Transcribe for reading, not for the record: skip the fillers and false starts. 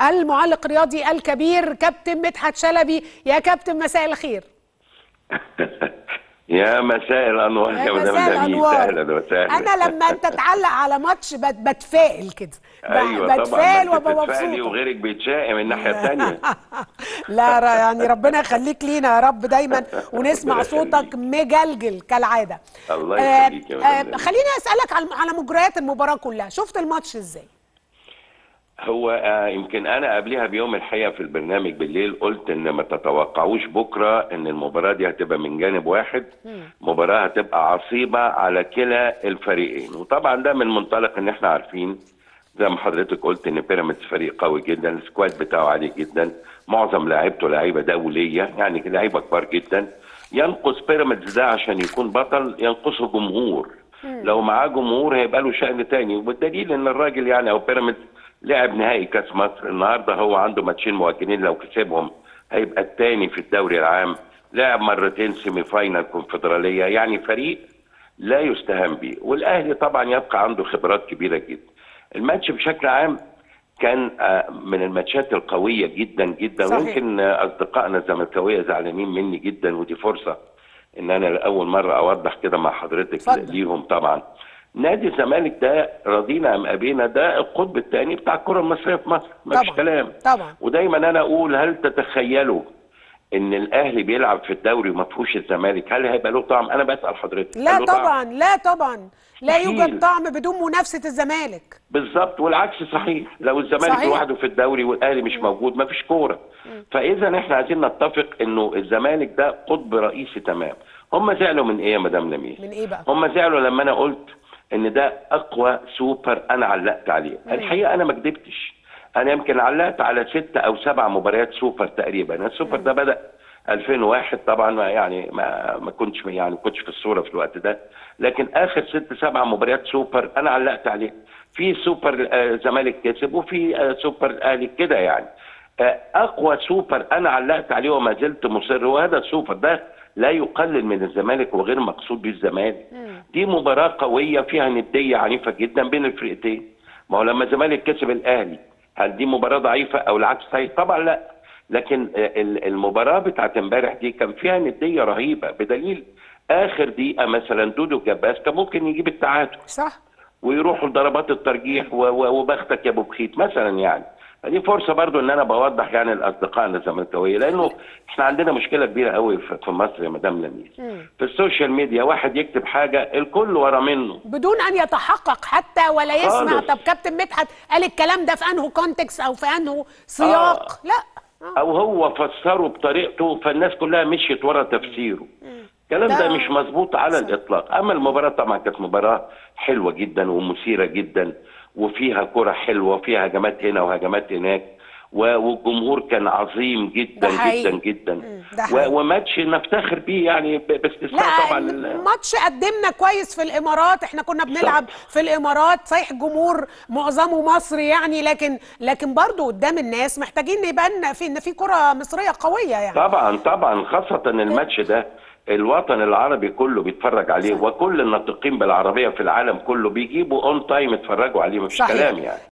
المعلق الرياضي الكبير كابتن مدحت شلبي. يا كابتن مساء الخير. يا مساء الانوار يا مدام جميل، اهلا وسهلا. انا لما انت تعلق على ماتش بتفائل كده. ايوه بتفائل طبعا، وابقى بتتفائلي مبسوطه. وغيرك بيتشائم من الناحيه الثانيه. لا يعني ربنا يخليك لينا يا رب دايما ونسمع صوتك مجلجل كالعاده. الله يخليك يا مدام. خليني اسالك على مجريات المباراه كلها، شفت الماتش ازاي؟ هو يمكن انا قبلها بيوم الحقيقه في البرنامج بالليل قلت ان ما تتوقعوش بكره ان المباراه دي هتبقى من جانب واحد، مباراه هتبقى عصيبه على كلا الفريقين. وطبعا ده من منطلق ان احنا عارفين زي ما حضرتك قلت ان بيراميدز فريق قوي جدا، السكواد بتاعه عالي جدا، معظم لاعيبته لعيبه دوليه، يعني لعيبه كبار جدا. ينقص بيراميدز ده عشان يكون بطل ينقصه جمهور. لو معاه جمهور هيبقى له شأن تاني، والدليل ان الراجل يعني او بيراميدز لعب نهائي كاس مصر النهارده، هو عنده ماتشين مؤجلين لو كسبهم هيبقى الثاني في الدوري العام، لعب مرتين سيمي فاينال كونفدراليه، يعني فريق لا يستهان به. والاهلي طبعا يبقى عنده خبرات كبيره جدا. الماتش بشكل عام كان من الماتشات القويه جدا جدا. صحيح. ويمكن اصدقائنا الزملكاويه زعلانين مني جدا، ودي فرصه ان انا لاول مره اوضح كده مع حضرتك ليهم. طبعا نادي الزمالك ده رضينا ام ابينا ده القطب الثاني بتاع الكره المصريه في مصر، مفيش كلام. طبعا. ودايما انا اقول هل تتخيلوا ان الاهلي بيلعب في الدوري وما فيهوش الزمالك؟ هل هيبقى له طعم؟ انا بسال حضرتك. لا طبعا، لا طبعا، لا يوجد طعم بدون منافسه الزمالك. بالظبط، والعكس صحيح. لو الزمالك لوحده في الدوري والاهلي مش موجود مفيش كوره. فاذا احنا عايزين نتفق انه الزمالك ده قطب رئيسي تمام. هم زعلوا من ايه يا مدام لميس؟ من ايه بقى؟ هم زعلوا لما انا قلت ان ده اقوى سوبر انا علقت عليه. الحقيقه انا ما كدبتش، انا يمكن علقت على 6 أو 7 مباريات سوبر تقريبا. السوبر ده بدا 2001 طبعا، يعني ما كنتش في الصوره في الوقت ده، لكن اخر 6 7 مباريات سوبر انا علقت عليه. في سوبر زمالك كسب، وفي سوبر الاهلي كده يعني. اقوى سوبر انا علقت عليه وما زلت مصر، وهذا السوبر ده لا يقلل من الزمالك وغير مقصود به الزمالك. دي مباراه قويه فيها نديه عنيفه جدا بين الفرقتين. ما هو لما الزمالك كسب الاهلي هل دي مباراه ضعيفه او العكس؟ طبعا لا. لكن المباراه بتاعت امبارح دي كان فيها نديه رهيبه، بدليل اخر دقيقه مثلا دودو جباس كان ممكن يجيب التعادل، صح، ويروحوا لضربات الترجيح وبختك يا ابو بخيت مثلا. يعني دي فرصه برضو ان انا بوضح يعني لاصدقائنا الزملكاويه، لانه احنا عندنا مشكله كبيره قوي في مصر يا مدام لميس. في السوشيال ميديا واحد يكتب حاجه الكل ورا منه بدون ان يتحقق حتى ولا يسمع خالص. طب كابتن مدحت قال الكلام ده في انه كونتكست او في انه سياق. لا او هو فسره بطريقته فالناس كلها مشيت ورا تفسيره. الكلام ده مش مظبوط على الاطلاق. اما المباراه طبعا كانت مباراه حلوه جدا ومثيره جدا، وفيها كره حلوه وفيها هجمات هنا وهجمات هناك، والجمهور كان عظيم جدا جدا جدا. وماتش نفتخر بيه يعني باستثناء طبعا ماتش قدمنا كويس في الامارات. احنا كنا بنلعب في الامارات، صحيح الجمهور معظمه مصري يعني، لكن برضه قدام الناس محتاجين يبان ان في كره مصريه قويه يعني. طبعا خاصه الماتش ده الوطن العربي كله بيتفرج عليه، وكل الناطقين بالعربيه في العالم كله بيجيبوا اون تايم يتفرجوا عليه، مفيش كلام يعني.